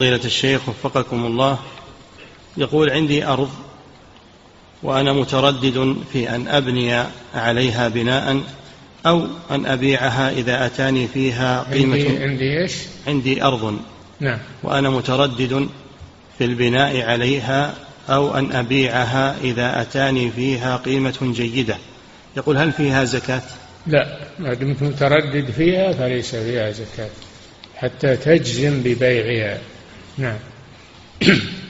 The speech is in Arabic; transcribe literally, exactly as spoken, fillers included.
فضيلة الشيخ وفقكم الله، يقول: عندي أرض وأنا متردد في أن أبني عليها بناء أو أن أبيعها إذا أتاني فيها قيمة. عندي, عندي إيش؟ عندي أرض، نعم، وأنا متردد في البناء عليها أو أن أبيعها إذا أتاني فيها قيمة جيدة، يقول: هل فيها زكاة؟ لا، ما دمت متردد فيها فليس فيها زكاة حتى تجزم ببيعها. نعم.